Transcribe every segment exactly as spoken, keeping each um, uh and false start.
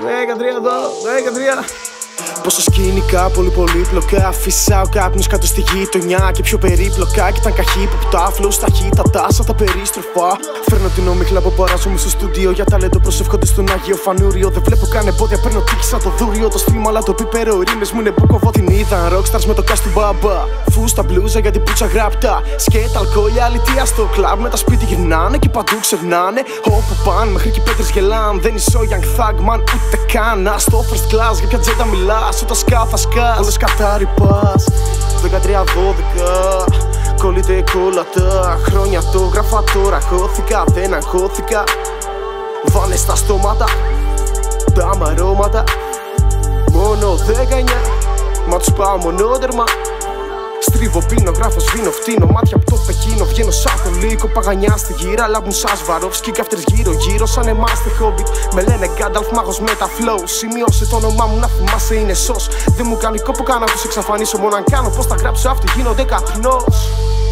δεκατρία εδώ, δεκατρία. Πόσο σκηνικά, πολύ πολύπλοκα. Φυσάω κάπνους κάτω στη γειτονιά και πιο περίπλοκα. Κι ήταν καχύποπτα, flows ταχύτατα, σαν τα περίστροφα. Φέρνω την όμιχλα από παράζω μου στο στούντιο. Για ταλέντο προσευχόνται στον Άγιο Φανούριο. Δεν βλέπω καν εμπόδια, παίρνω τύχη σαν το δούριο. Το στρίμμα, αλλά το πίπερο, οι ρήμες μου είναι μπουκοβό. Την είδαν rockstars με το cast του μπαμπά. Φούστα μπλούζα για την πουτσα γράπτα. Σκέτα, αλκοόλια, αλητία στο κλαμπ. Με τα σπίτι γυρνάνε και παντού ξευνάνε. Όπου παν, μέχρι και πέτρες γελάν. Δεν είσαι ο young thug man, ούτε καν. Στο first class, για ποια τζέτα μιλάς. Όταν σκά θα σκάς, όλες κατάρρυπας. Δεκατρία δώδεκα, κολλείται κόλλατα. Χρόνια το γράφα τώρα, χώθηκα, δεν αγχώθηκα. Βάνε στα στόματα, τα μαρώματα. Μόνο δεκαεννιά, μα τους πάω μονότερμα. Στρίβω, πίνω, γράφω, σβήνω, φτύνω. Μάτια από το Πεκίνο, βγαίνω σαν το λύκο. Παγανιά στη γύρα, λάμπουν σαν Σβαρόφσκι. Κι αυτές γύρω γύρω σαν εμάς τη Hobbit. Με λένε Γκάνταλφ, μάγος με τα flow. Σημειώσε το όνομά μου να θυμάσαι είναι σως. Δεν μου κάνει κόπο καν να τους εξαφανίσω. Μόνο αν κάνω πως θα γράψω αυτοί γίνονται καπνός.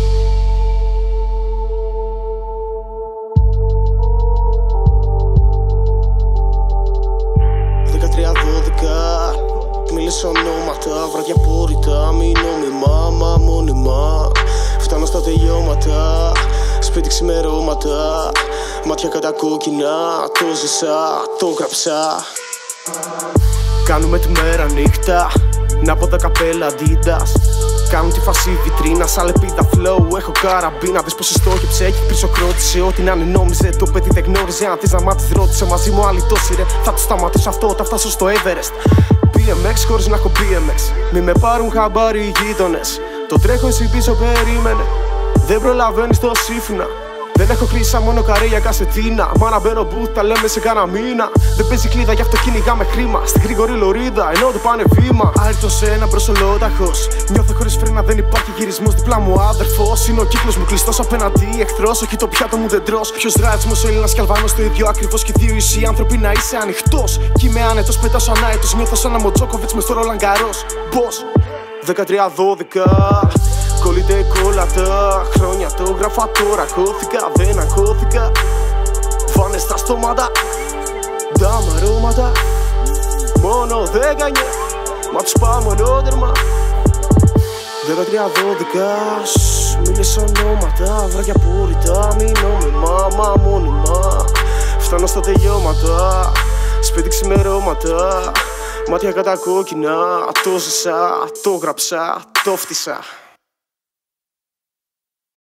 Δεκατρία δώδεκα, μίλησα ονόματα, βράδια πόρυτα, μη νόμιμα, μα μόνιμα. Φτάνω στα τελειώματα, σπίτι ξημερώματα. Μάτια κατακόκκινα, το ζήσα, το γράψα. Κάνουμε τη μέρα νύχτα, να πω τα καπέλα Adidas. Κάνουν τη φασί βιτρίνα, σαν λεπίδα flow. Έχω καραμπίνα, δες πως στόχεψε, έχει πρισοκρότησε. Ό,τι να είναι νόμιζε, το παιδί δεν γνώριζε. Αν θες να μάθεις ρώτησε, μαζί μου άλλη τόση ρε. Θα το σταματήσω αυτό, θα φτάσω στο Everest. μπι εμ εξ χωρίς να έχω μπι εμ εξ. Μη με πάρουν χαμπάρι οι γείτονες. Το τρέχω εσύ πίσω περίμενε. Δεν προλαβαίνεις το σύμφωνα. Δεν έχω χρήσα μόνο καρέ για κασετίνα. Μα να μπαίνω booth, τα λέμε σε κάνα μήνα. Δεν παίζει κλίδα, γι' αυτό κυνηγάμε χρήμα. Στη γρήγορη λωρίδα, ενώ το πάνε βήμα. Άρρητο σε ένα μπροσολόταχος. Νιώθω χωρίς φρένα, δεν υπάρχει γυρισμός. Δίπλα μου άδερφος. Είναι ο κύκλος μου κλειστός απέναντι εχθρός. Όχι το πιάτο μου δεν τρως. Ποιος ράτσμος, Έλληνας κι Αλβανός το ίδιο ακριβώς. Και δύο εσύ άνθρωποι να είσαι ανοιχτός. Κι είμαι άνετος, πετάω σαν άετος. Νιώθω σαν ένα Μοτζόκοβιτς μες στο Ρόλαν Γκαρός. Boss. δεκατρία δώδεκα. Κολλείται κόλλατα, χρόνια το γράφα τώρα. Χώθηκα, δεν αγχώθηκα. Βάνε στα στόματα, τα μαρώματα. Μόνο δεκαεννιά, μα τους πάω μονότερμα. Δεκατρία δώδεκα, μίλησα ονόματα. Βράδια πόρυτα, μη νόμιμα, μα μόνιμα. Φτάνω στα τελειώματα, σπίτι ξημερώματα. Μάτια κατακόκκινα, το ζήσα, το γράψα, το φτύσα.